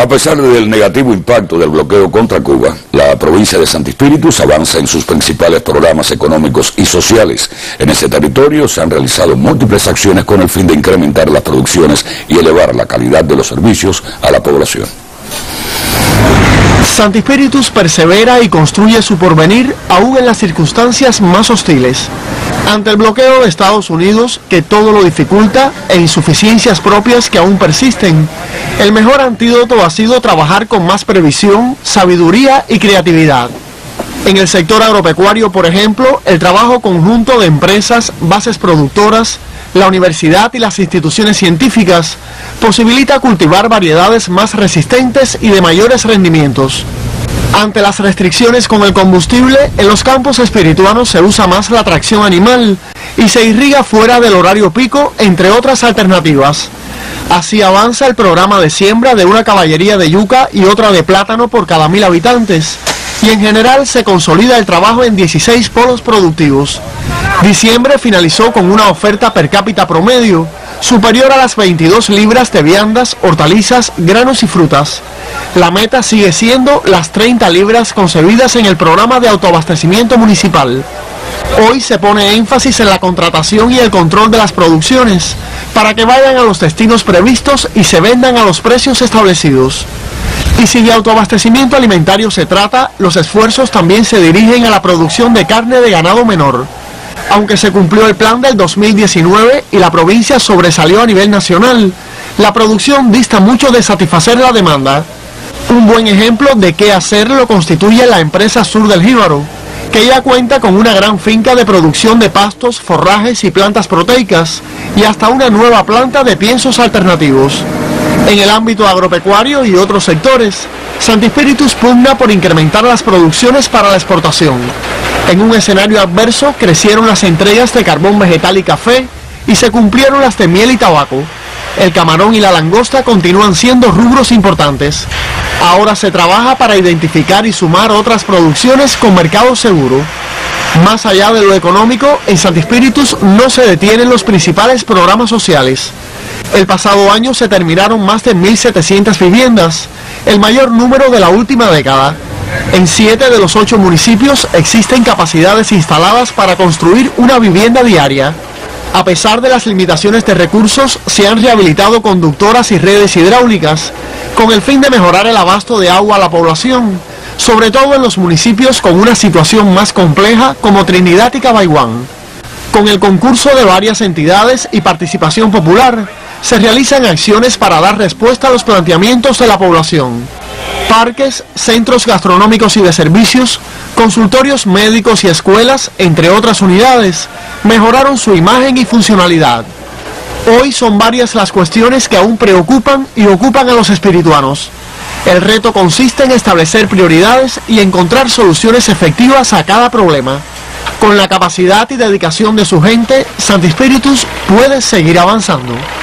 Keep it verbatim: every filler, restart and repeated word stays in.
A pesar del negativo impacto del bloqueo contra Cuba, la provincia de Santi Espíritus avanza en sus principales programas económicos y sociales. En ese territorio se han realizado múltiples acciones con el fin de incrementar las producciones y elevar la calidad de los servicios a la población. Santi Espíritus persevera y construye su porvenir aún en las circunstancias más hostiles. Ante el bloqueo de Estados Unidos, que todo lo dificulta, e insuficiencias propias que aún persisten, el mejor antídoto ha sido trabajar con más previsión, sabiduría y creatividad. En el sector agropecuario, por ejemplo, el trabajo conjunto de empresas, bases productoras, la universidad y las instituciones científicas posibilita cultivar variedades más resistentes y de mayores rendimientos. Ante las restricciones con el combustible, en los campos espirituanos se usa más la tracción animal y se irriga fuera del horario pico, entre otras alternativas. Así avanza el programa de siembra de una caballería de yuca y otra de plátano por cada mil habitantes, y en general se consolida el trabajo en dieciséis polos productivos. Diciembre finalizó con una oferta per cápita promedio superior a las veintidós libras de viandas, hortalizas, granos y frutas. La meta sigue siendo las treinta libras concebidas en el programa de autoabastecimiento municipal. Hoy se pone énfasis en la contratación y el control de las producciones para que vayan a los destinos previstos y se vendan a los precios establecidos. Y si de autoabastecimiento alimentario se trata, los esfuerzos también se dirigen a la producción de carne de ganado menor. Aunque se cumplió el plan del dos mil diecinueve y la provincia sobresalió a nivel nacional, la producción dista mucho de satisfacer la demanda. Un buen ejemplo de qué hacer lo constituye la empresa Sur del Jíbaro, que ya cuenta con una gran finca de producción de pastos, forrajes y plantas proteicas, y hasta una nueva planta de piensos alternativos. En el ámbito agropecuario y otros sectores, Santi Espíritus pugna por incrementar las producciones para la exportación. En un escenario adverso crecieron las entregas de carbón vegetal y café y se cumplieron las de miel y tabaco. El camarón y la langosta continúan siendo rubros importantes. Ahora se trabaja para identificar y sumar otras producciones con mercado seguro. Más allá de lo económico, en Santi Espíritus no se detienen los principales programas sociales. El pasado año se terminaron más de mil setecientas viviendas, el mayor número de la última década. En siete de los ocho municipios existen capacidades instaladas para construir una vivienda diaria. A pesar de las limitaciones de recursos, se han rehabilitado conductoras y redes hidráulicas con el fin de mejorar el abasto de agua a la población, sobre todo en los municipios con una situación más compleja como Trinidad y Cabaiguán. Con el concurso de varias entidades y participación popular, se realizan acciones para dar respuesta a los planteamientos de la población. Parques, centros gastronómicos y de servicios, consultorios médicos y escuelas, entre otras unidades, mejoraron su imagen y funcionalidad. Hoy son varias las cuestiones que aún preocupan y ocupan a los espirituanos. El reto consiste en establecer prioridades y encontrar soluciones efectivas a cada problema. Con la capacidad y dedicación de su gente, Santi Espíritus puede seguir avanzando.